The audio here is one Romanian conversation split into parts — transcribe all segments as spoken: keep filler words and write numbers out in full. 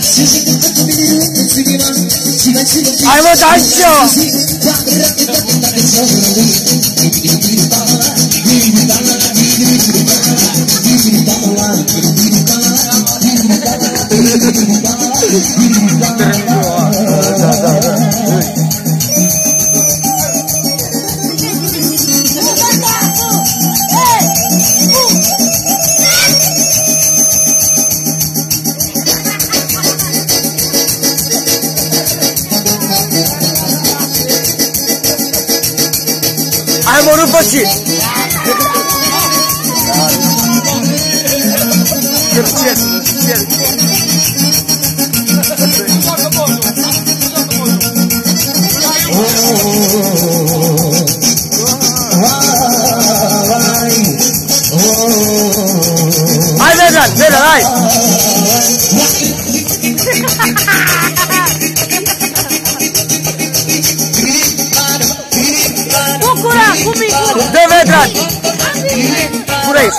Hai mă, dați-o! Hai mă, rupă și! Hai, Vedran, Vedran, hai! Bucura, cu micul! Dă, Vedran! Curei!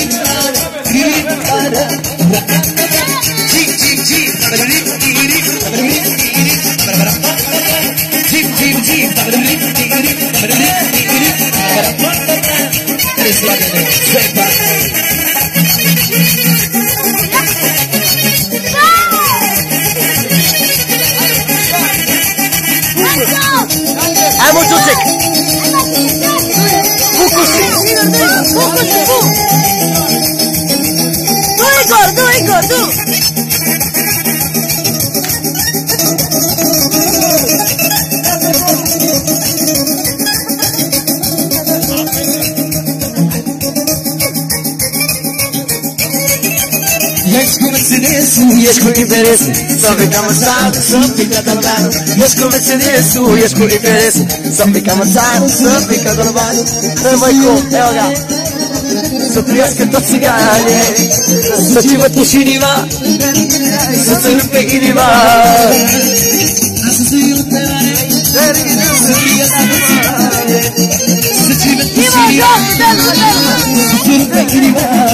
Hai mă, Ciucic! Bucusi! Bucusi, bu! Du, Igor, du, Igor, du! Ești cu Mercedes-ul, ești cu interesul, să picăm în sală, să pică dolbanul. Ești cu Mercedes-ul, ești cu interesul, să picăm în sală, să pică dolbanul. Dă măi cum, Elga! Să trăiască toți țigane, să-ți văd și inima, să-ți rupe inima. Să-ți rupe inima, să-ți rupe inima.